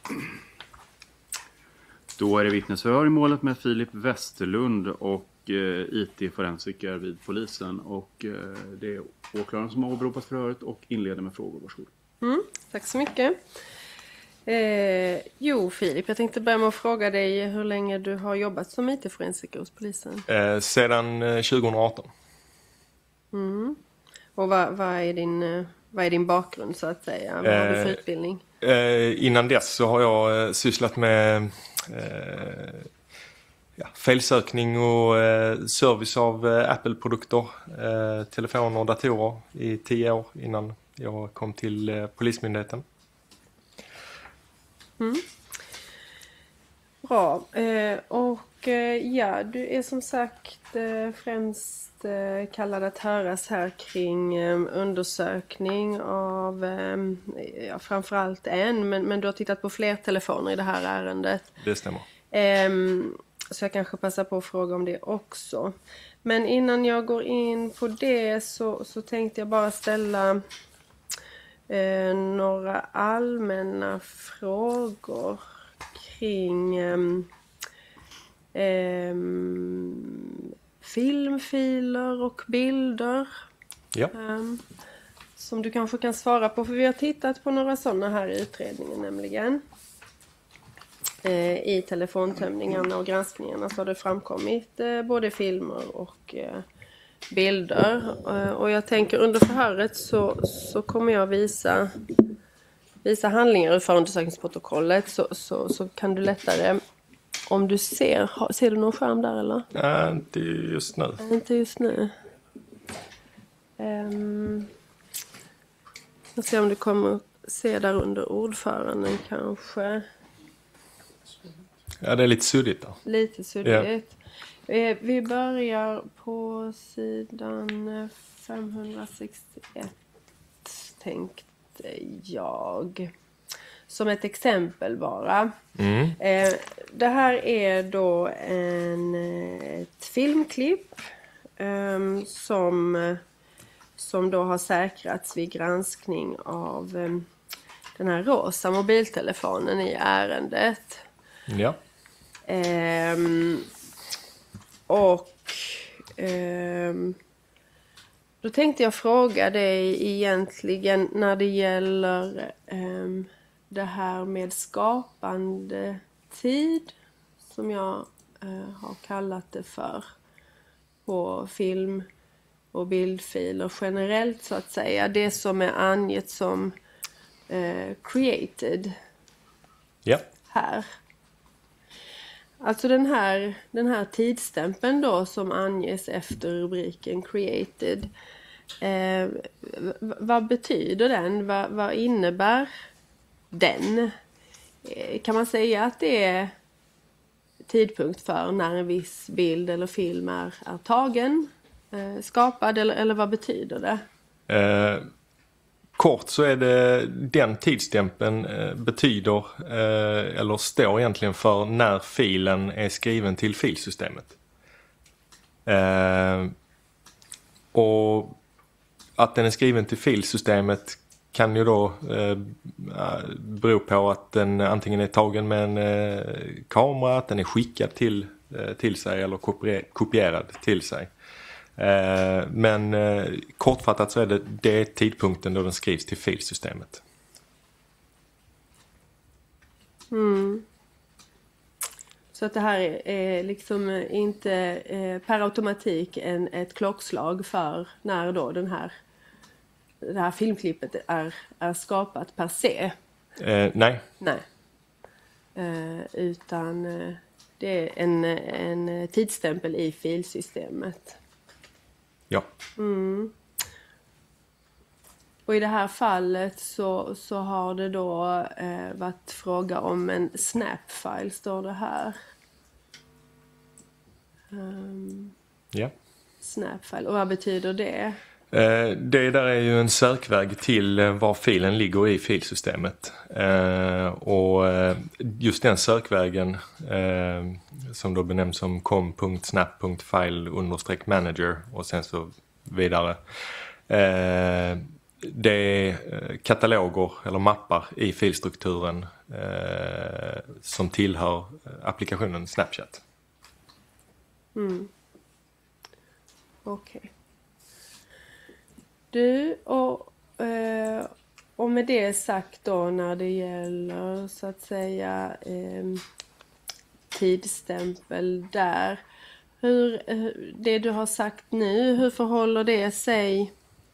Då är det vittnesförhör i målet med Filip Westerlund och IT-forensiker vid polisen. Och det är åklagaren som har åberopat förhöret och inleder med frågor. Varsågod. Tack så mycket. Filip, jag tänkte börja med att fråga dig hur länge du har jobbat som IT-forensiker hos polisen. Sedan 2018. Och vad är din bakgrund så att säga? Vad har du för utbildning? Innan dess så har jag sysslat med felsökning och service av Apple-produkter, telefoner och datorer i 10 år innan jag kom till Polismyndigheten. Bra. Du är som sagt främst kallad att höras här kring undersökning av framförallt men du har tittat på fler telefoner i det här ärendet. Det stämmer. Så jag kanske passar på att fråga om det också. Men innan jag går in på det så tänkte jag bara ställa några allmänna frågor kring filmfiler och bilder. Ja. Som du kanske kan svara på, för vi har tittat på några sådana här i utredningen nämligen. I telefontömningarna och granskningarna så har det framkommit både filmer och bilder. Och jag tänker under förhöret så kommer jag visa handlingar ur förundersökningsprotokollet så kan du lättare, om du ser du någon skärm där eller? Nej, inte just nu. Inte just nu. Jag ser om du kommer se där under ordföranden kanske. Ja, det är lite suddigt då. Lite suddigt. Ja. Vi börjar på sidan 561 tänkte jag. Som ett exempel bara. Det här är då ett filmklipp som då har säkrats vid granskning av den här rosa mobiltelefonen i ärendet. Ja. Då tänkte jag fråga dig egentligen när det gäller det här med skapande tid som jag har kallat det för på film- och bildfiler generellt så att säga. Det som är angett som created här. Alltså den här tidsstämpeln då som anges efter rubriken created. Vad betyder den? Vad innebär den? Kan man säga att det är tidpunkt för när en viss bild eller film är tagen, skapad eller vad betyder det? Kort så är det den tidsstämpeln betyder eller står egentligen för när filen är skriven till filsystemet. Och att den är skriven till filsystemet kan ju då bero på att den antingen är tagen med en kamera, att den är skickad till sig eller kopierad till sig. Men kortfattat så är det tidpunkten då den skrivs till filsystemet. Så att det här är liksom inte per automatik ett klockslag för när då det här filmklippet är skapat per se. Nej. Utan det är en tidsstämpel i filsystemet. Ja. Och i det här fallet så har det då varit fråga om en snap-file, står det här. Ja. Snap-file. Och vad betyder det? Det där är ju en sökväg till var filen ligger i filsystemet. Och just den sökvägen som då benämns som com.snap.file_manager och sen så vidare det är kataloger eller mappar i filstrukturen som tillhör applikationen Snapchat. Okej. Du, och med det sagt då när det gäller så att säga tidsstämpel där. Det du har sagt nu, hur förhåller det sig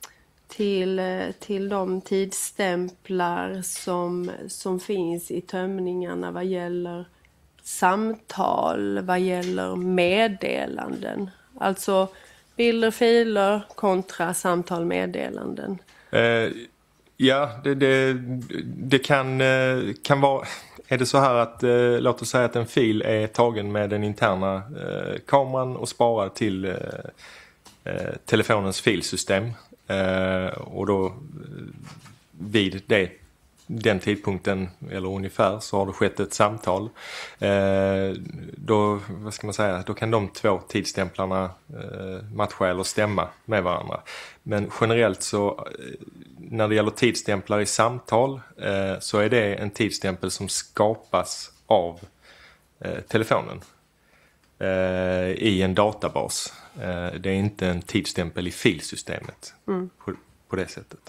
till de tidsstämplar som finns i tömningarna vad gäller samtal, vad gäller meddelanden? Alltså bilder, filer kontra samtal, meddelanden. Ja, det kan vara... Är det så här att, låt oss säga att en fil är tagen med den interna kameran och sparad till telefonens filsystem. Och då vid den tidpunkten eller ungefär så har det skett ett samtal. Då, vad ska man säga, då kan de två tidsstämplarna matcha eller stämma med varandra. Men generellt så när det gäller tidsstämplar i samtal så är det en tidsstämpel som skapas av telefonen i en databas. Det är inte en tidsstämpel i filsystemet på det sättet.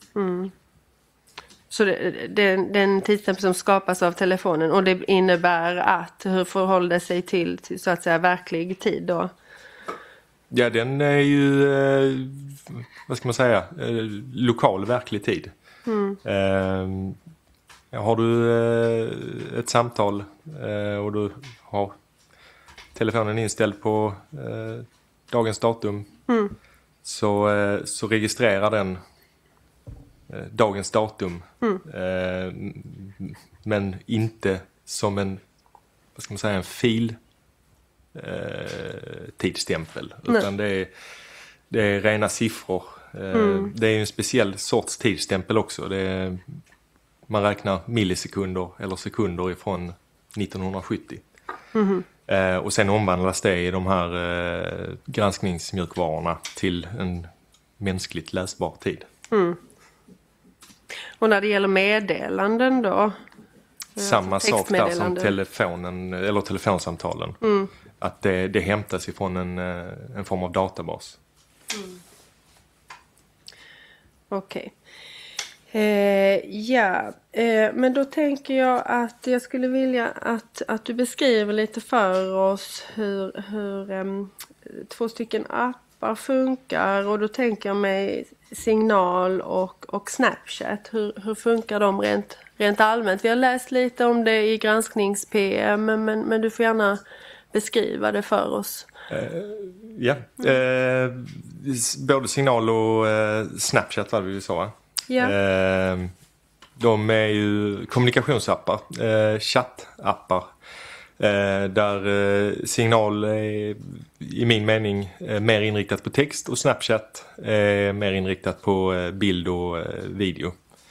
Så det är en tidsstämpel som skapas av telefonen och det innebär att hur förhåller det sig till så att säga verklig tid då? Ja, den är ju, vad ska man säga, lokal verklig tid. Har du ett samtal och du har telefonen inställd på dagens datum så registrerar den dagens datum men inte som en, vad ska man säga, en fil tidsstämpel utan det är rena siffror. Det är ju en speciell sorts tidsstämpel också. Man räknar millisekunder eller sekunder ifrån 1970. Och sen omvandlas det i de här granskningsmjukvarorna till en mänskligt läsbar tid. Och när det gäller meddelanden då? Samma sak där som telefonen eller telefonsamtalen. Att det hämtas ifrån en form av databas. Okej. Men då tänker jag att jag skulle vilja att du beskriver lite för oss hur 2 stycken appar funkar. Och då tänker jag mig Signal och Snapchat. Hur funkar de rent allmänt? Vi har läst lite om det i gransknings-PM men du får gärna beskriva det för oss. Både Signal och Snapchat var det vi sa. De är ju kommunikationsappar, chattappar. Där Signal är i min mening mer inriktat på text och Snapchat är mer inriktat på bild och video.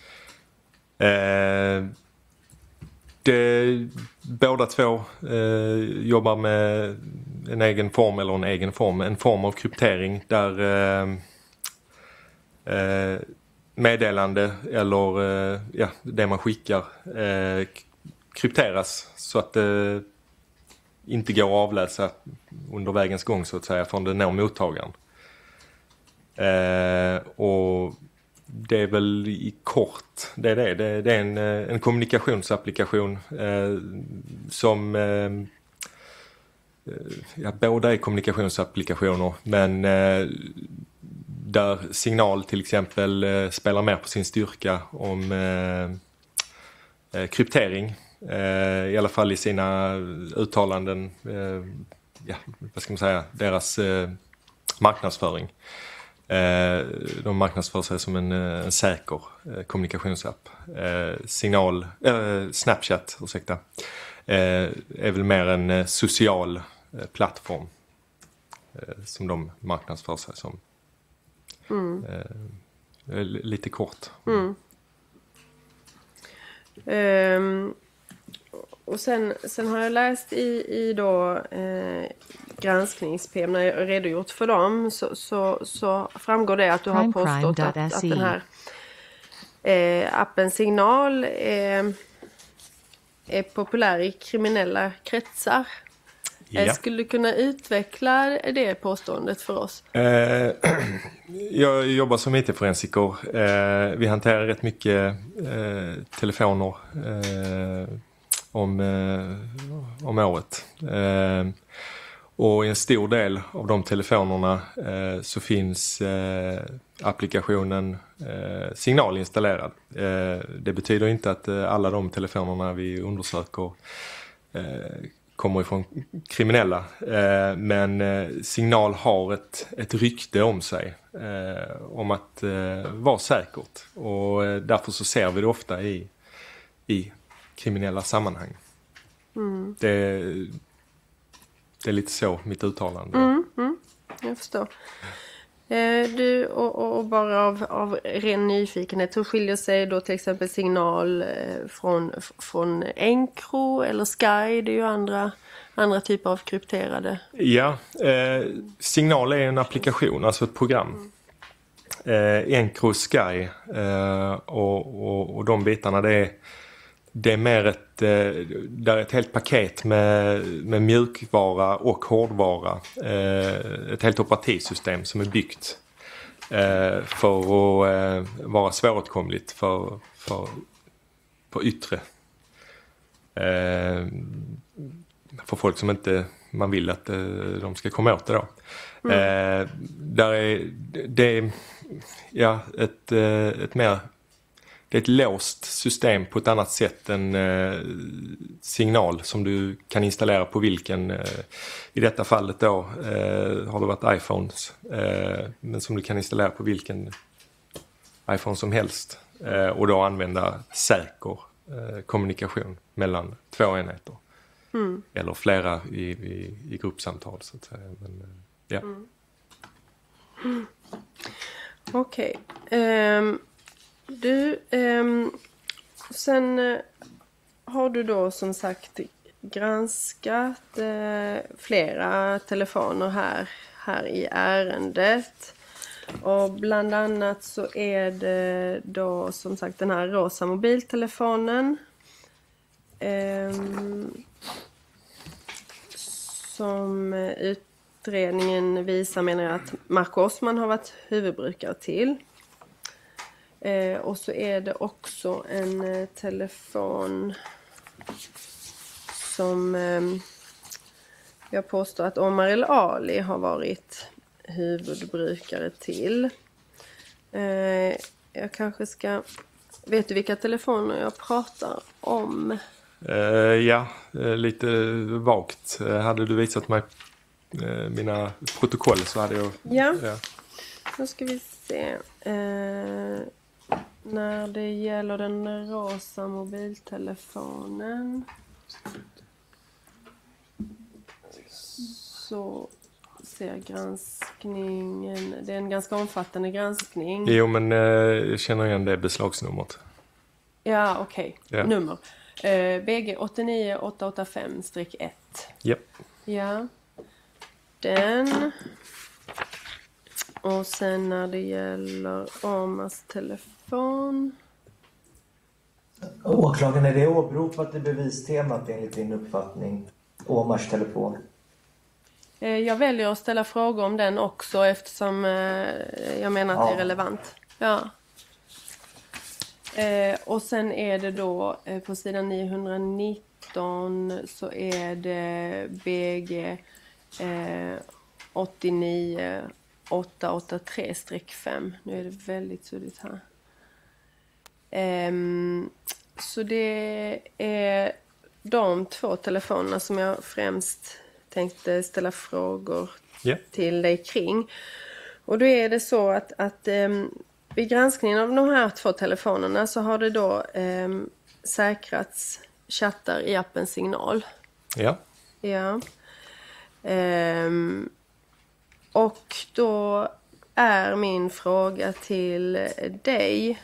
Båda två jobbar med en form av kryptering där meddelande eller det man skickar krypteras så att det inte går att avläsa under vägens gång så att säga från det når mottagaren. Och det är väl i kort det är en kommunikationsapplikation som båda är kommunikationsapplikationer men där Signal till exempel spelar mer på sin styrka om kryptering. I alla fall i sina uttalanden, vad ska man säga, deras marknadsföring. De marknadsför sig som en säker kommunikationsapp. Snapchat, är väl mer en social plattform som de marknadsför sig som. Lite kort. Och sen har jag läst i då gransknings-PM när jag redogjort för dem så framgår det att du har påstått att den här Appen Signal är populär i kriminella kretsar. Ja. Skulle du kunna utveckla det påståendet för oss? Jag jobbar som IT-forensiker. Vi hanterar rätt mycket telefoner om året. Och i en stor del av de telefonerna så finns applikationen Signal installerad. Det betyder inte att alla de telefonerna vi undersöker kommer ifrån kriminella. Men Signal har ett rykte om sig om att vara säkert. Och därför så ser vi det ofta i kriminella sammanhang. Det är lite så mitt uttalande. Jag förstår. Du, och bara av ren nyfikenhet, hur skiljer sig då till exempel Signal från Encro eller Sky? Det är ju andra typer av krypterade. Ja, Signal är en applikation, alltså ett program. Encro, Sky och de bitarna, det är mer ett helt paket med mjukvara och hårdvara. Ett helt operativsystem som är byggt för att vara svåråtkomligt för yttre. För folk som inte man vill att de ska komma åt det då. Det är ett låst system på ett annat sätt än Signal som du kan installera på vilken, i detta fallet då har det varit iPhones, men som du kan installera på vilken iPhone som helst och då använda säker kommunikation mellan två enheter. Eller flera i gruppsamtal så att säga. Men, ja. Okej. Du, sen har du då som sagt granskat flera telefoner här i ärendet. Och bland annat så är det då som sagt den här rosa mobiltelefonen. Som utredningen visar menar jag att Marco Osman har varit huvudbrukare till. Och så är det också en telefon som jag påstår att Omar El Ali har varit huvudbrukare till. Jag kanske ska... Vet du vilka telefoner jag pratar om? Ja, lite vagt. Hade du visat mig mina protokoll så hade jag... Ja. Då ska vi se. När det gäller den rosa mobiltelefonen så ser granskningen, det är en ganska omfattande granskning. Jo, men jag känner igen det beslagsnumret. Ja, okej. Ja. Nummer. BG 89885-1. Japp. Ja. Den. Och sen när det gäller Omars telefon. Åklagaren, är det åberopat i bevistemat enligt din uppfattning? Omars telefon? Jag väljer att ställa frågor om den också eftersom jag menar att det är relevant. Ja. Och sen är det då på sidan 919 så är det BG 89883-5. Nu är det väldigt suddigt här. Så det är de två telefonerna som jag främst tänkte ställa frågor till dig kring. Och då är det så att vid granskningen av de här två telefonerna så har det då säkrats chattar i appen Signal. Ja. Ja. Och då är min fråga till dig.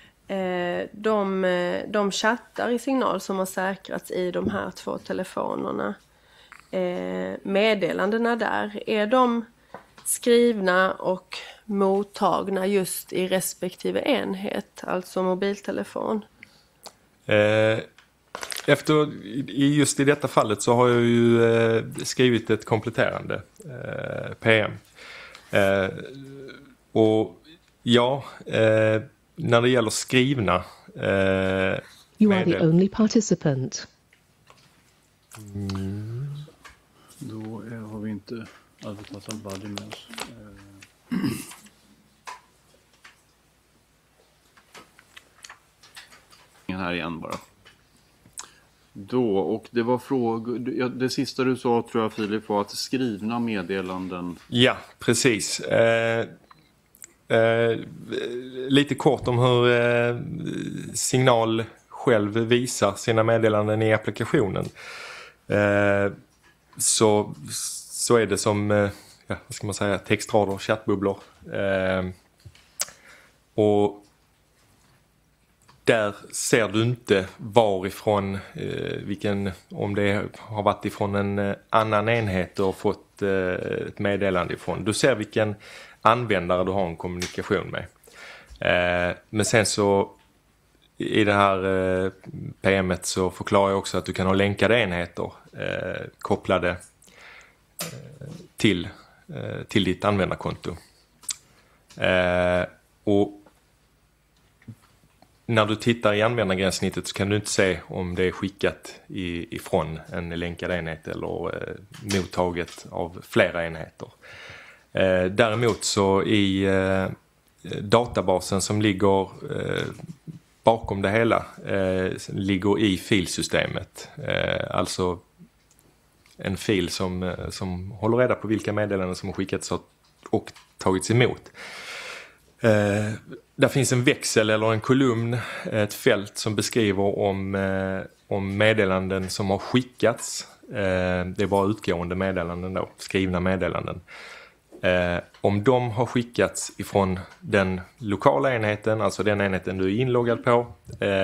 De chattar i Signal som har säkrats i de här två telefonerna. Meddelandena där. Är de skrivna och mottagna just i respektive enhet, alltså mobiltelefon? Just i detta fallet så har jag ju skrivit ett kompletterande PM. Och ja, när det gäller skrivna You are the only participant. Då har vi inte Albertas Al-Badi med oss. Här igen bara. Då, och det var frågor. Ja, det sista du sa tror jag, Filip, var att skrivna meddelanden. Ja, precis. Lite kort om hur Signal själv visar sina meddelanden i applikationen. Så är det som vad ska man säga, textrader, chattbubblor. Och där ser du inte varifrån, om det har varit ifrån en annan enhet och fått ett meddelande ifrån. Du ser vilken användare du har en kommunikation med. Men sen så i det här PM:et så förklarar jag också att du kan ha länkade enheter kopplade till ditt användarkonto. Och när du tittar i användargränssnittet så kan du inte se om det är skickat ifrån en länkad enhet eller mottaget av flera enheter. Däremot så i databasen som ligger bakom det hela ligger i filsystemet. Alltså en fil som håller reda på vilka meddelanden som har skickats och tagits emot. Där finns en växel eller en kolumn, ett fält som beskriver om meddelanden som har skickats. Det är bara utgående meddelanden då, skrivna meddelanden. Om de har skickats ifrån den lokala enheten, alltså den enheten du är inloggad på,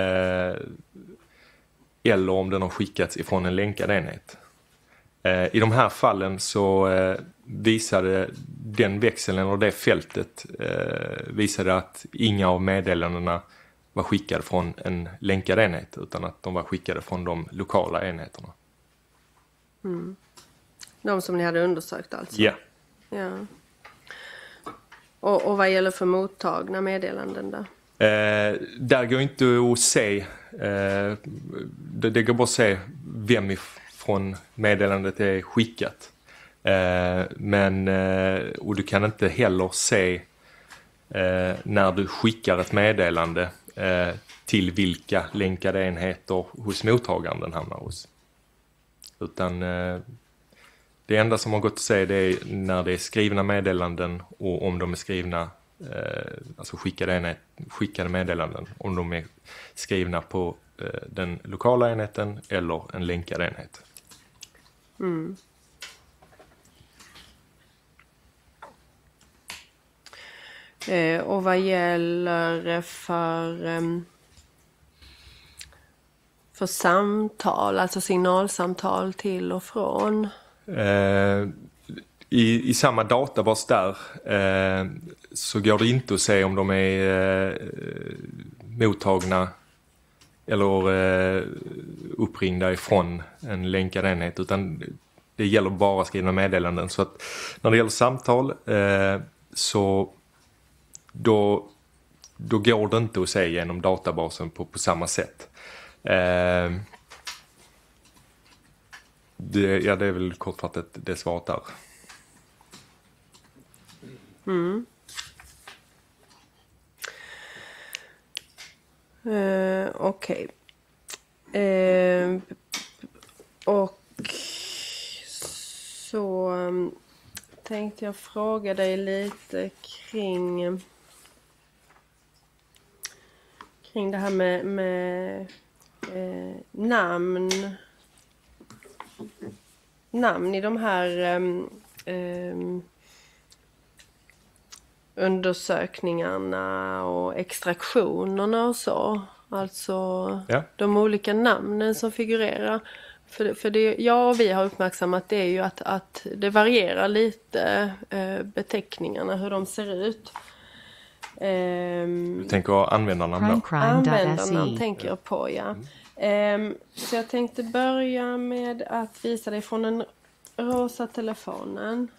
eller om den har skickats ifrån en länkad enhet. I de här fallen så visade den växeln eller det fältet visade att inga av meddelandena var skickade från en länkad enhet utan att de var skickade från de lokala enheterna. Mm. De som ni hade undersökt alltså? Ja. Ja. Och vad gäller för mottagna meddelanden då? Där går inte att se, det går bara att se vem från meddelandet är skickat. Och du kan inte heller se när du skickar ett meddelande till vilka länkade enheter hos mottagaren den hamnar hos. Utan det enda som har gått att se det är när det är skrivna meddelanden och om de är skrivna, alltså skickade meddelanden, om de är skrivna på den lokala enheten eller en länkad enhet. Mm. Och vad gäller för samtal, alltså signalsamtal till och från? I samma databas där så går det inte att se om de är mottagna eller uppringda ifrån en länkad enhet, utan det gäller bara skrivna meddelanden. Så att när det gäller samtal så då går det inte att se genom databasen på samma sätt. Det är väl kortfattat det svaret där. Mm. Okej. Och så tänkte jag fråga dig lite kring det här med namn i de här undersökningarna och extraktionerna och så. Alltså de olika namnen som figurerar. För det jag och vi har uppmärksammat det är ju att det varierar lite beteckningarna, hur de ser ut. Du tänker användarnamn då? Användarnamn tänker jag på, ja. Så jag tänkte börja med att visa dig från den rosa telefonen.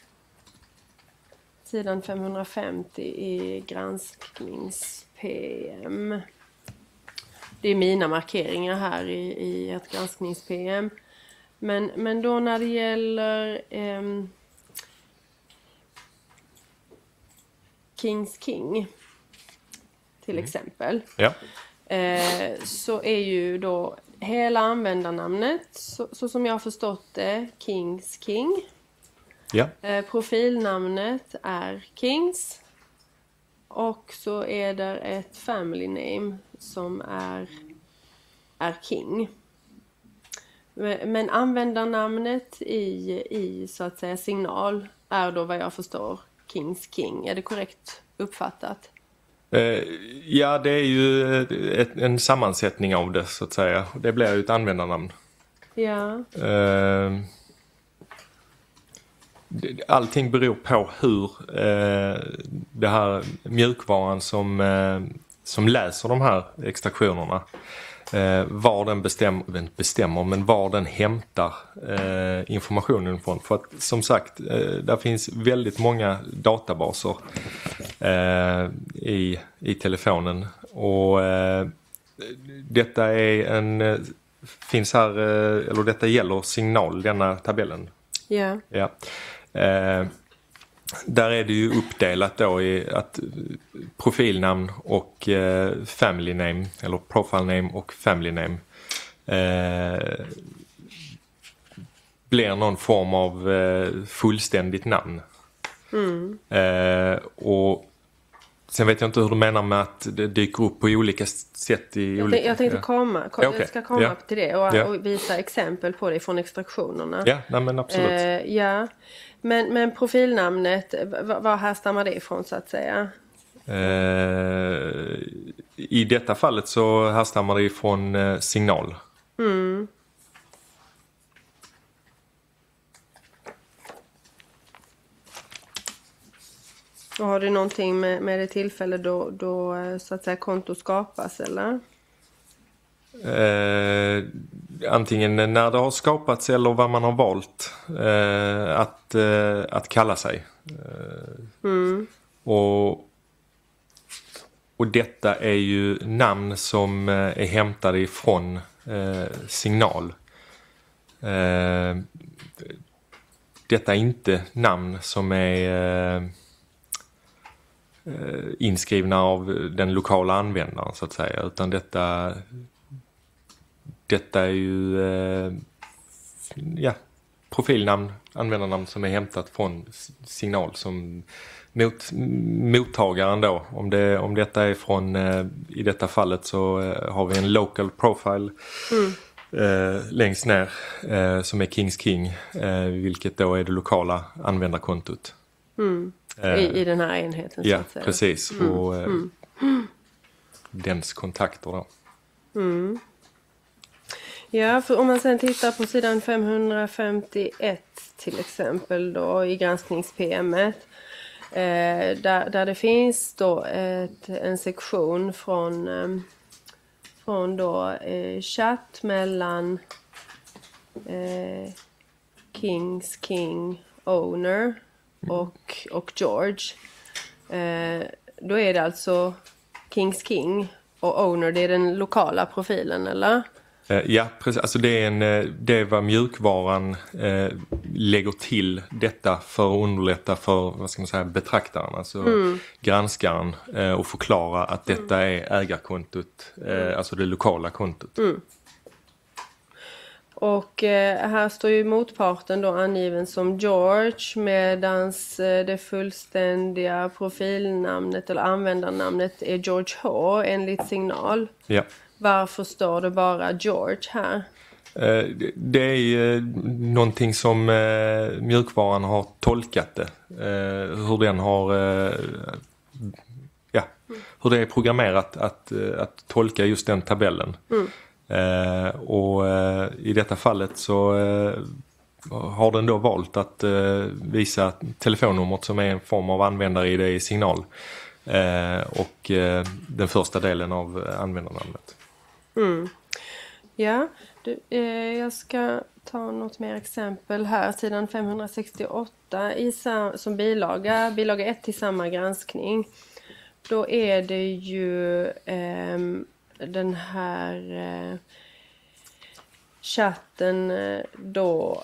Sidan 550 i gransknings-PM. Det är mina markeringar här i ett gransknings-PM. Men då när det gäller Kings King till exempel. Ja. Så är ju då hela användarnamnet, så som jag har förstått det, Kings King. Ja. Profilnamnet är Kings. Och så är det ett family name som är King. Men användarnamnet i så att säga signal är då vad jag förstår Kings King. Är det korrekt uppfattat? Ja, det är ju en sammansättning av det så att säga. Det blir ju ett användarnamn. Ja. Allting beror på hur det här mjukvaran som läser de här extraktionerna var den bestämmer men var den hämtar informationen från. För att som sagt, där finns väldigt många databaser i telefonen och detta är finns här, eller detta gäller signal, denna tabellen. Ja. Ja. Där är det ju uppdelat då i att profilnamn och family name eller profile name och family name blir någon form av fullständigt namn. Och sen vet jag inte hur du menar med att det dyker upp på olika sätt jag tänkte jag ska komma till det och visa exempel på det från extraktionerna. Ja, nej, men absolut. Ja. Men profilnamnet, var härstammar det ifrån så att säga? I detta fallet så härstammar det ifrån signal. Och har du någonting med det tillfälle då så att säga konto skapas eller? Antingen när det har skapats eller vad man har valt att kalla sig. Och detta är ju namn som är hämtade ifrån signal. Detta är inte namn som är inskrivna av den lokala användaren så att säga, utan detta är ju profilnamn, användarnamn som är hämtat från signal som mottagaren då. Om detta är från, i detta fallet så har vi en local profile längst ner som är Kings King, vilket då är det lokala användarkontot. I den här enheten ja, så att säga. Precis. Och dens kontakter då. Ja, för om man sen tittar på sidan 551 till exempel då i gransknings-PM:et där det finns då en sektion från då chatt mellan Kings King owner och George. Då är det alltså Kings King och owner, det är den lokala profilen eller? Ja, precis. Alltså det är vad mjukvaran lägger till detta för att underlätta för, vad ska man säga, betraktaren, alltså granskaren, och förklara att detta är ägarkontot, alltså det lokala kontot. Och här står ju motparten då angiven som George, medans det fullständiga profilnamnet eller användarnamnet är George H enligt signal. Ja. Varför står det bara George här? Det är någonting som mjukvaran har tolkat det. Hur den har hur det är programmerat att tolka just den tabellen. Och i detta fallet så har den då valt att visa telefonnumret som är en form av användare-ID i signal. Och den första delen av användarnamnet. Ja, jag ska ta något mer exempel här. Sidan 568 som bilaga 1 till samma granskning. Då är det ju den här chatten då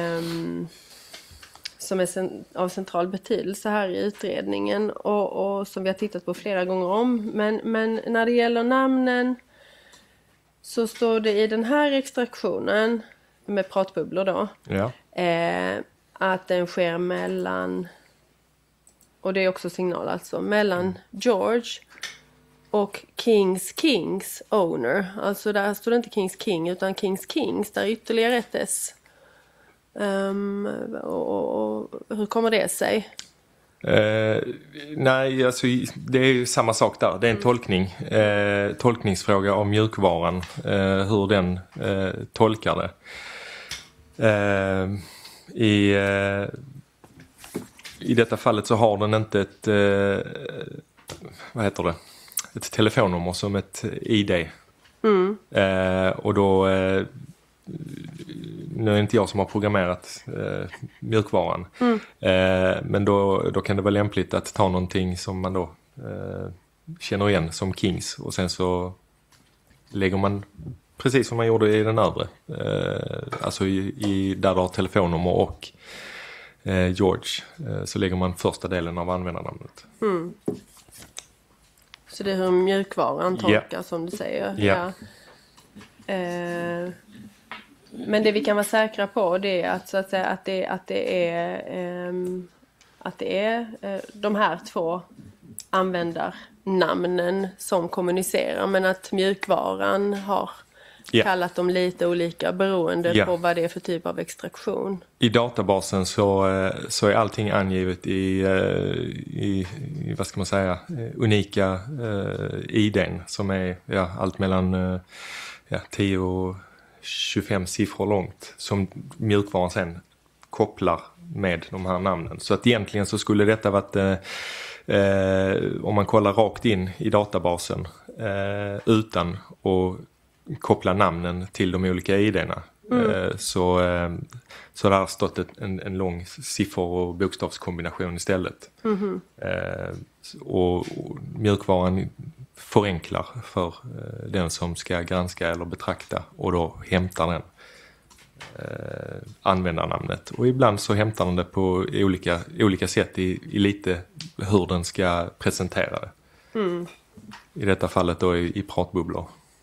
som är av central betydelse här i utredningen och som vi har tittat på flera gånger om. Men när det gäller namnen så står det i den här extraktionen med pratbubblor då att den sker mellan, och det är också signal alltså, mellan George och Kings owner. Alltså där står det inte Kings King utan Kings. Där är ytterligare ett S. Och hur kommer det sig? Nej, alltså det är ju samma sak där. Det är en tolkningsfråga om mjukvaran, hur den tolkar det. I detta fallet så har den inte ett telefonnummer som ett ID. Och då nu är det inte jag som har programmerat mjukvaran. Men då kan det vara lämpligt att ta någonting som man då känner igen som Kings. Och sen så lägger man precis som man gjorde i den övre. Alltså där du har telefonnummer och George. Så lägger man första delen av användarnamnet. Så det är hur mjukvaran tolkar som du säger. Ja. Men det vi kan vara säkra på det är att, så att säga, att det är de här två användarnamnen som kommunicerar, men att mjukvaran har kallat dem lite olika beroende på vad det är för typ av extraktion. I databasen så är allting angivet i vad ska man säga, unika ID:n som är allt mellan 10 och 25 siffror långt som mjukvaran sen kopplar med de här namnen. Så att egentligen så skulle detta varit om man kollar rakt in i databasen utan att koppla namnen till de olika ID:na så det har stått en lång siffror- och bokstavskombination istället. Och mjukvaran förenklar för den som ska granska eller betrakta och då hämtar den användarnamnet. Och ibland så hämtar den det på olika sätt i lite hur den ska presentera det. I detta fallet då i pratbubblor.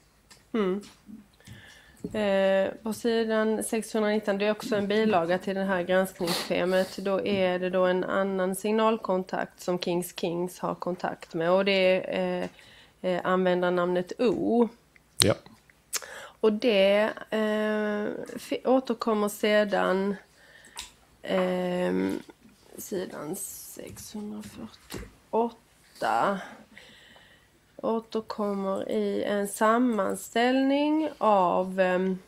På sidan 619, det är också en bilaga till det här granskningsschemat. Då är det då en annan signalkontakt som Kings har kontakt med. Och det är användarnamnet O. Ja. Och det återkommer sedan sidan 648. Återkommer i en sammanställning av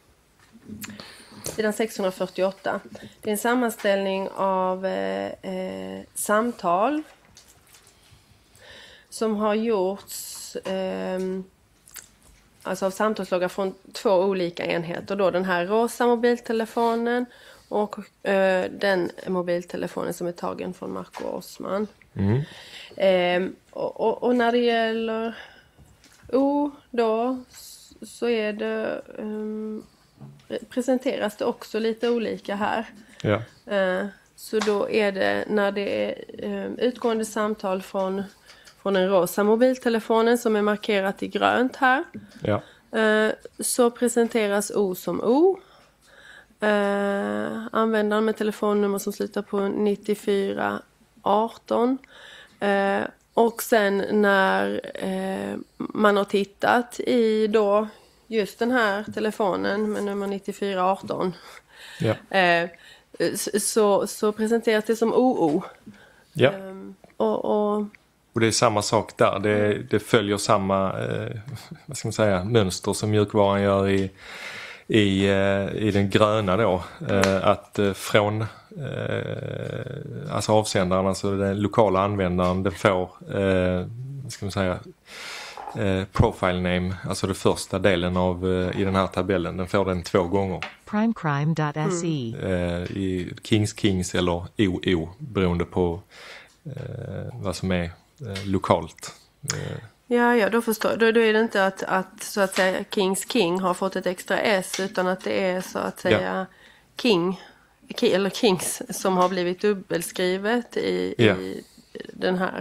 sidan 648. Det är en sammanställning av samtal som har gjorts alltså av samtalsloggar från 2 olika enheter. Då den här rosa mobiltelefonen och den mobiltelefonen som är tagen från Marco Osman. Och när det gäller O då så är det presenteras det också lite olika här. Ja. Så då är det när det är utgående samtal från den rosa mobiltelefonen som är markerat i grönt här. Ja. Så presenteras O som O. Användaren med telefonnummer som slutar på 9418. Och sen när man har tittat i då just den här telefonen med nummer 9418 så presenteras det som OO. Ja. Och Och det är samma sak där. Det följer samma vad ska man säga, mönster som mjukvaran gör i den gröna då. Att från alltså avsändaren, alltså den lokala användaren, den får ska man säga, profile name, alltså det första delen av i den här tabellen, den får den 2 gånger. Primecrime.se I Kings eller OO beroende på vad som är lokalt. Ja, då förstår jag. Då är det inte att så att säga King har fått ett extra S, utan att det är så att säga eller Kings som har blivit dubbelskrivet i den här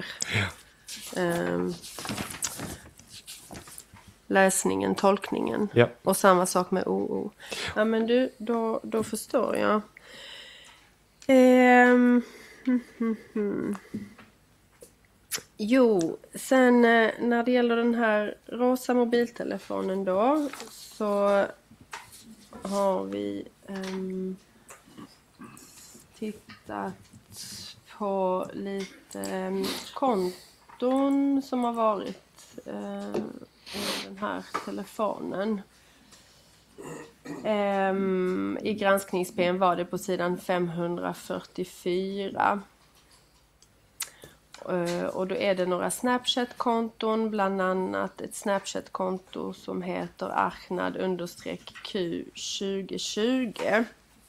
läsningen, tolkningen. Ja. Och samma sak med OO. Ja, men du, då förstår jag. Jo, sen när det gäller den här rosa mobiltelefonen då, så har vi tittat på lite konton som har varit i den här telefonen. I gransknings-PM var det på sidan 544. Och då är det några Snapchat-konton, bland annat ett Snapchat-konto som heter Achnad_Q2020.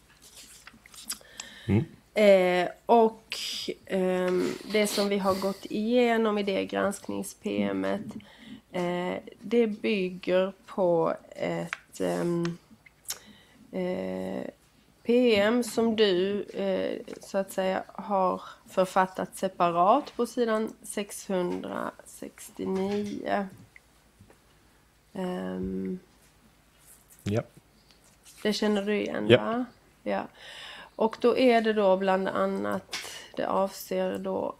Det som vi har gått igenom i det gransknings-PMet, det bygger på ett PM som du så att säga har författat separat på sidan 669. Ja. Det känner du igen, ja. Va? Ja. Och då är det då bland annat, det avser då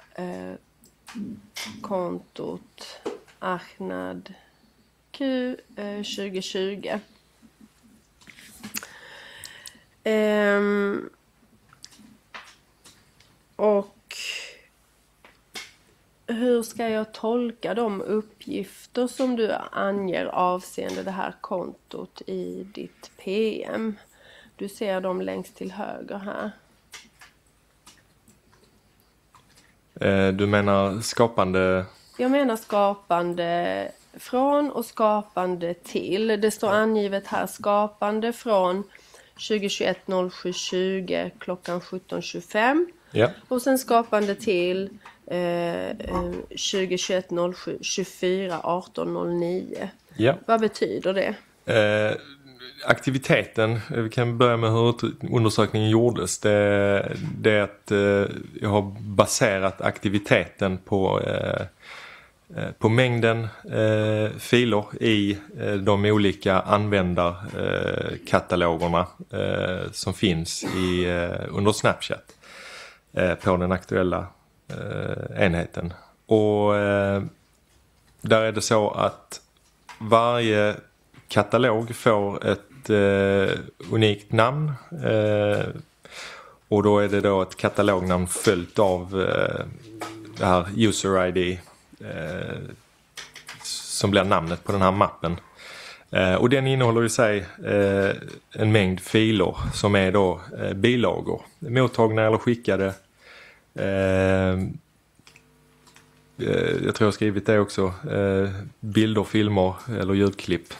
kontot Achnad Q2020. Och hur ska jag tolka de uppgifter som du anger avseende det här kontot i ditt PM? Du ser dem längst till höger här. Du menar skapande? Jag menar skapande från och skapande till. Det står angivet här skapande från 2021-07-20 klockan 17.25. Ja. Och sen skapande till 2021-07-24 18.09. Ja. Vad betyder det? Aktiviteten, vi kan börja med hur undersökningen gjordes. Det är att jag har baserat aktiviteten på mängden filer i de olika användarkatalogerna som finns under Snapchat på den aktuella enheten. Och där är det så att varje katalog får ett unikt namn, och då är det då ett katalognamn följt av det här user ID som blir namnet på den här mappen. Och den innehåller i sig en mängd filer som är då bilagor, mottagna eller skickade. Jag tror jag har skrivit det också, bilder, filmer eller ljudklipp.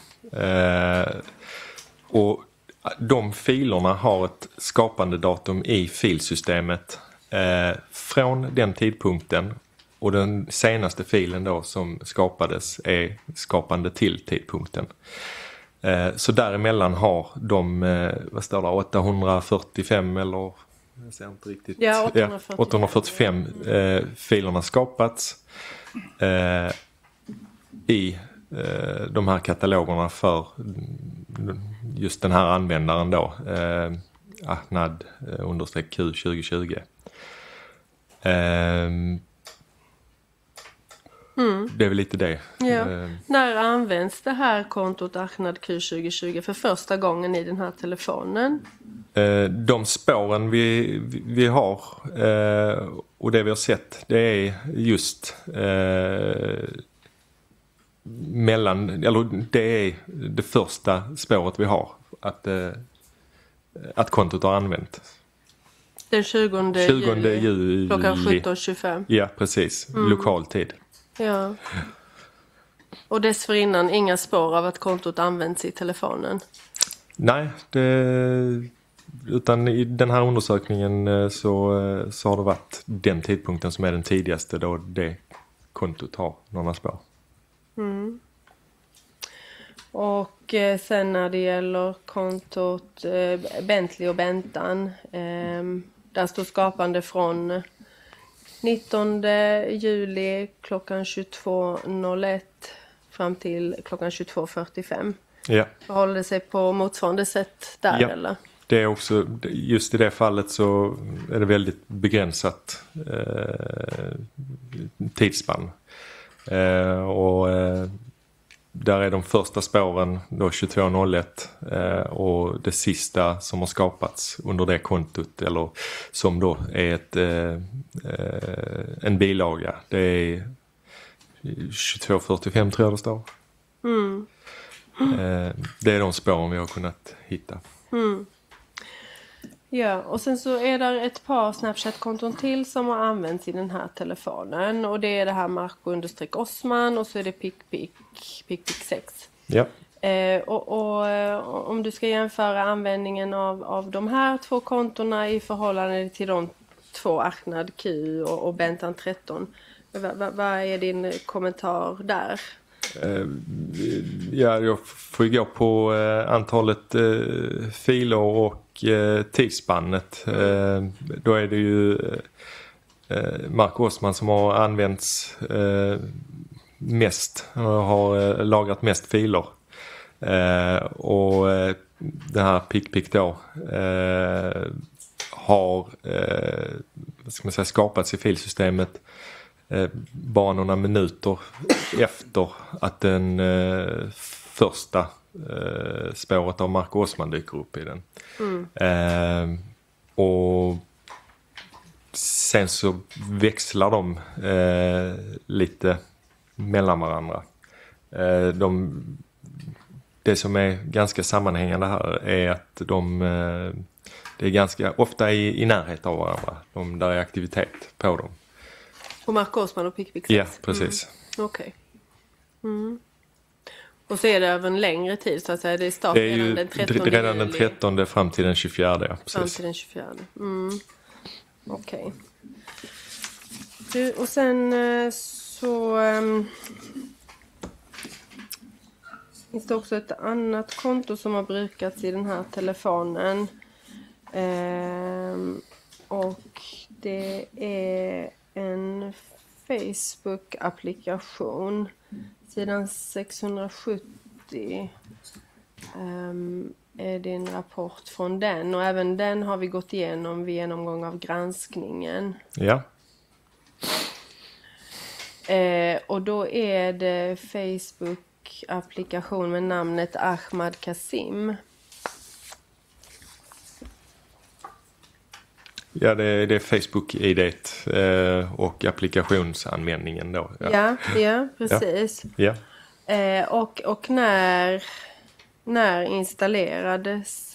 Och de filerna har ett skapande datum i filsystemet från den tidpunkten, och den senaste filen då som skapades är skapande till tidpunkten. Så däremellan har de, vad står det, 845 eller jag ser inte riktigt. Ja, 845 filerna skapats i de här katalogerna för just den här användaren då, Achnad_Q2020. Det är väl lite det. Ja. När används det här kontot Achnad Q2020 för första gången i den här telefonen? De spåren vi har Och det vi har sett, det är just det är det första spåret vi har att kontot har använt. Den 20 juli klockan 17.25. Ja, precis. Lokal tid. Ja. Och dessförinnan inga spår av att kontot används i telefonen? Nej, utan i den här undersökningen så har det varit den tidpunkten som är den tidigaste då det kontot har några spår. Mm. Och sen när det gäller kontot Bentley och Bentan, där står skapande från 19 juli klockan 22.01 fram till klockan 22.45. Ja. Förhåller det sig på motsvarande sätt där, Ja. eller? Det är också, just i det fallet så är det väldigt begränsat tidsspann. Där är de första spåren då 22.01 och det sista som har skapats under det kontot, eller som då är en bilaga, det är 22.45 tror jag det står. Det är de spåren vi har kunnat hitta. Ja, och sen så är det ett par Snapchat-konton till som har använts i den här telefonen. Och det är det här Marco_Osman och så är det PicPic6. Ja. Och om du ska jämföra användningen av de här två kontona i förhållande till de två Ahmad Q och Bentan 13. Vad är din kommentar där? Ja, jag får ju gå på antalet filer och tidsspannet. Då är det ju Marco Osman som har använts mest, har lagrat mest filer. Och den här PicPic då har vad ska man säga, skapats i filsystemet bara några minuter efter att den första spåret av Marco Osman dyker upp i den. Och sen så växlar de lite mellan varandra. Det som är ganska sammanhängande här är att det är ganska ofta i närhet av varandra. Där är aktivitet på dem. På Marco Osman och PicPic6? Ja, precis. Okej. Och så är det över en längre tid så att säga. Det är start redan den 13 redan den juli. 13 fram till den 24. Ja, precis. Fram till den 24. Okej. Och sen så finns det också ett annat konto som har brukats i den här telefonen. Och det är en Facebook-applikation. Sidan 670 är det en rapport från den. Och även den har vi gått igenom vid genomgång av granskningen. Ja. Och då är det Facebook-applikation med namnet Ahmad Kasim. Ja, det är Facebook-idet och applikationsanvändningen då. Ja, precis. Ja. Och när installerades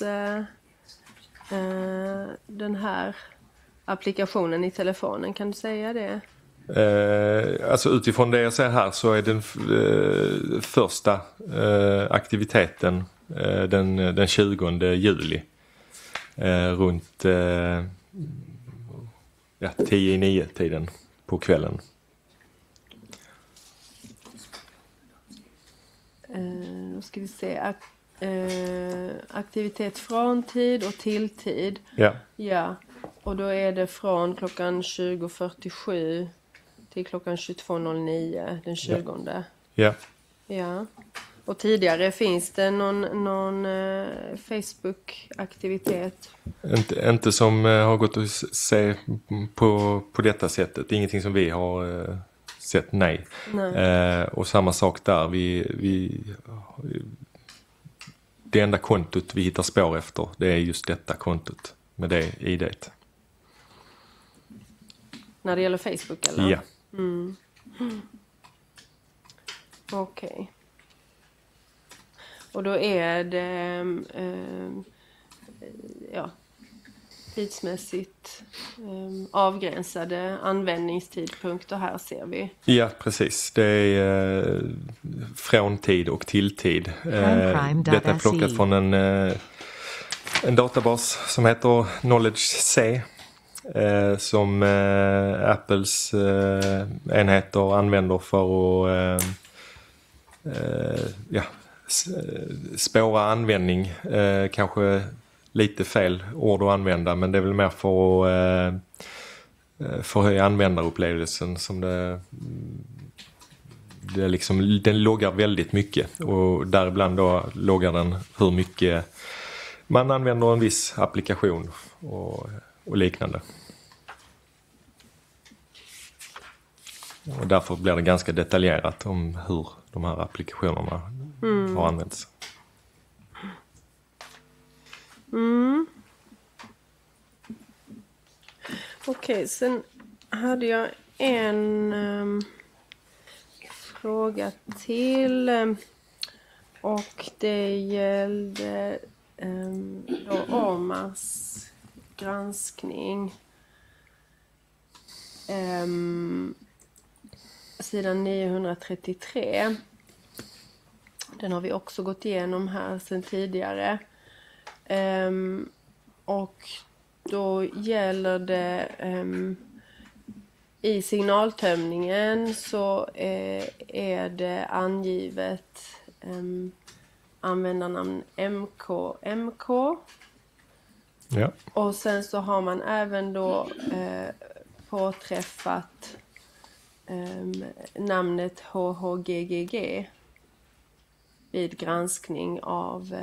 den här applikationen i telefonen? Kan du säga det? Alltså utifrån det jag ser här så är den första aktiviteten den 20 juli runt 10:09 tiden på kvällen. Då ska vi se. Aktivitet från tid och till tid. Ja. Och då är det från klockan 20.47 till klockan 22.09 den 20. Ja. Och tidigare finns det någon Facebook-aktivitet? Inte som har gått att se på detta sättet. Ingenting som vi har sett, nej. Och samma sak där. Det enda kontot vi hittar spår efter, det är just detta kontot med det idet. När det gäller Facebook, eller? Ja. Okej. Och då är det tidsmässigt avgränsade användningstidpunkter här, ser vi. Ja, precis. Det är från tid och till tid. Detta är plockat från en databas som heter Knowledge C. Som Apples enheter använder för att spåra användning. Kanske lite fel ord att använda, men det är väl mer för att förhöja användarupplevelsen som det liksom, den loggar väldigt mycket, och däribland då loggar den hur mycket man använder en viss applikation och liknande. Och därför blir det ganska detaljerat om hur de här applikationerna har använts. Okej, sen hade jag en fråga till. Och det gällde då Omars granskning. Sidan 933. Den har vi också gått igenom här sedan tidigare. Och då gäller det i signaltömningen så är det angivet användarnamn MK. Ja. Och sen så har man även då påträffat namnet HHGGG vid granskning av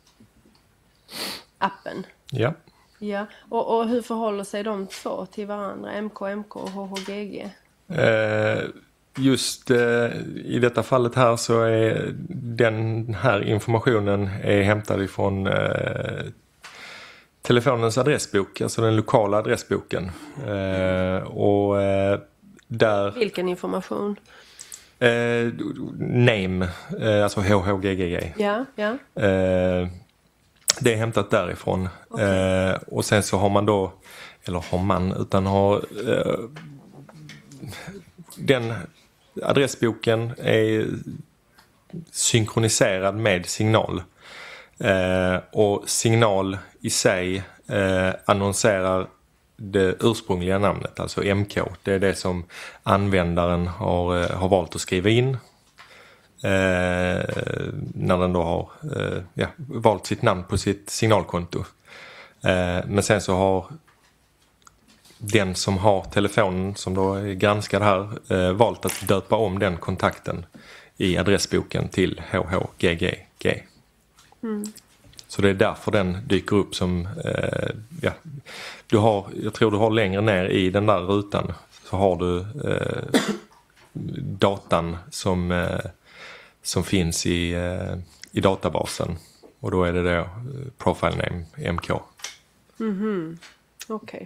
appen. Ja. Ja, och hur förhåller sig de två till varandra? MK och HHGG? Just i detta fallet här så är den här informationen är hämtad ifrån telefonens adressbok, alltså den lokala adressboken. Och där... Vilken information? Name, alltså HHGGG. Ja. Det är hämtat därifrån. Okay. Och sen så har man då, eller har man, utan har den adressboken är synkroniserad med Signal. Och Signal i sig annonserar det ursprungliga namnet, alltså MK. Det är det som användaren har valt att skriva in när den då har valt sitt namn på sitt signalkonto. Men sen så har den som har telefonen som då är granskad här valt att döpa om den kontakten i adressboken till HHGGG. Så det är därför den dyker upp som jag tror du har längre ner i den där rutan så har du datan som finns i databasen, och då är det då profile name MK. Okej.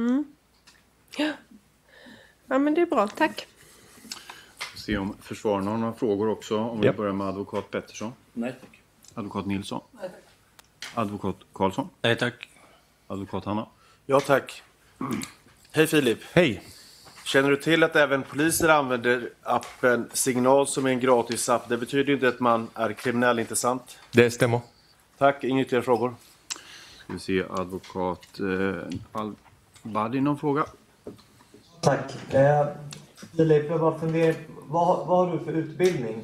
Ja, men det är bra, tack. Se om försvaren har några frågor också. Om vi börjar med advokat Pettersson. Nej tack. Advokat Nilsson. Nej tack. Advokat Karlsson. Nej tack. Advokat Hanna. Ja tack. Hej Filip. Hej. Känner du till att även poliser använder appen Signal som är en gratis app? Det betyder inte att man är kriminell, inte sant? Det stämmer. Tack, inga ytterligare frågor. Ska vi se advokat Al-Badi, någon fråga? Tack. Filip, jag bara funderar, vad har du för utbildning?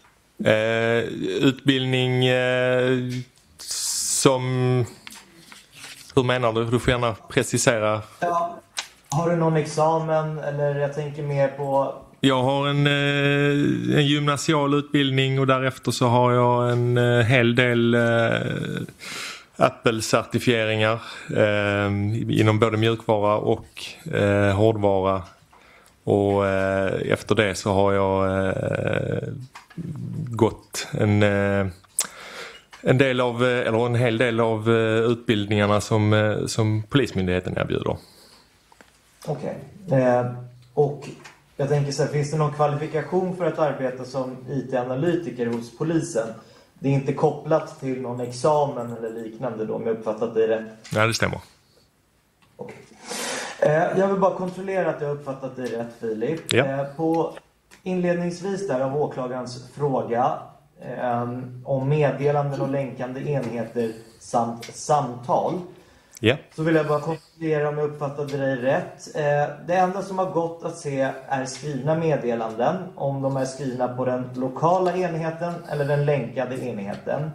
Utbildning som... Hur menar du? Du får gärna precisera. Ja, har du någon examen, eller jag tänker mer på... Jag har en gymnasial utbildning, och därefter så har jag en hel del Apple-certifieringar inom både mjukvara och hårdvara. Och efter det så har jag gått en hel del av utbildningarna som Polismyndigheten erbjuder. Okej. Och jag tänker så här, finns det någon kvalifikation för att arbeta som IT-analytiker hos polisen? Det är inte kopplat till någon examen eller liknande då, om jag uppfattat det rätt? Nej, det stämmer. Okay. Jag vill bara kontrollera att jag uppfattat det rätt, Filip. Ja. På inledningsvis där av åklagarens fråga om meddelanden och länkande enheter samt samtal. Ja. Så vill jag bara kontrollera om jag uppfattade dig rätt. Det enda som har gått att se är skrivna meddelanden. Om de är skrivna på den lokala enheten eller den länkade enheten.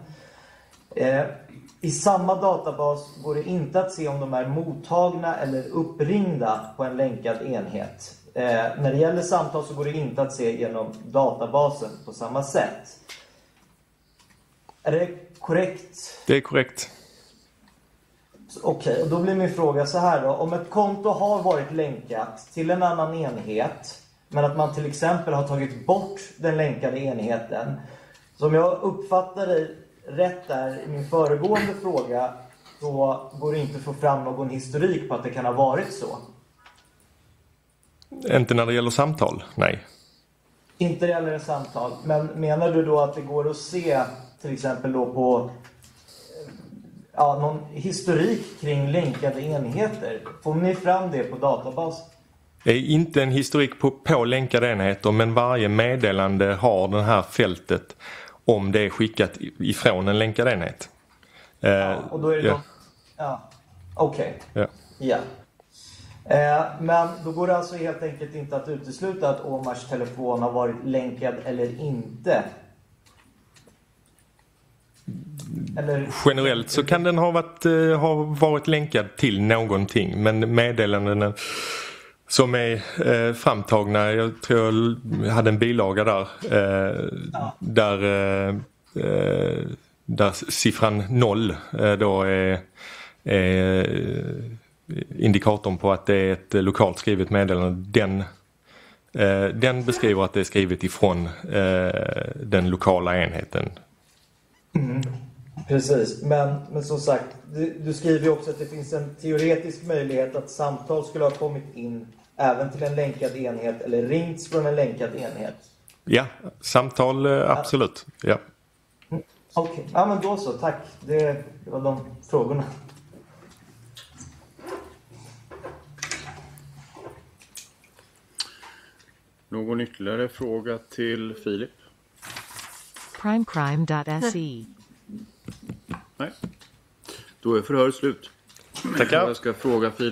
I samma databas går det inte att se om de är mottagna eller uppringda på en länkad enhet. När det gäller samtal så går det inte att se genom databasen på samma sätt. Är det korrekt? Det är korrekt. Okej, och då blir min fråga så här då. Om ett konto har varit länkat till en annan enhet, men att man till exempel har tagit bort den länkade enheten. Så om jag uppfattar dig rätt där i min föregående fråga, så går det inte att få fram någon historik på att det kan ha varit så. Inte när det gäller samtal, nej. Inte gäller det samtal, men menar du då att det går att se till exempel då på någon historik kring länkade enheter? Får ni fram det på databas? Det är inte en historik på länkade enheter, men varje meddelande har det här fältet om det är skickat ifrån en länkad enhet. Och då är det okej. Ja. Men då går det alltså helt enkelt inte att utesluta att Omars telefon har varit länkad eller inte. Eller... Generellt så kan den ha varit länkad till någonting, men meddelandena som är framtagna, jag tror jag hade en bilaga där siffran 0 då är indikatorn på att det är ett lokalt skrivet meddelande. Den beskriver att det är skrivet ifrån den lokala enheten. Precis, men som sagt, du skriver ju också att det finns en teoretisk möjlighet att samtal skulle ha kommit in även till en länkad enhet eller ringts från en länkad enhet. Ja, samtal absolut. Ja. Okej, ja men då så, tack. Det var de frågorna. Någon ytterligare fråga till Filip? Primecrime.se. Nej. Då är förhör slut. Tackar. Jag ska fråga Filip.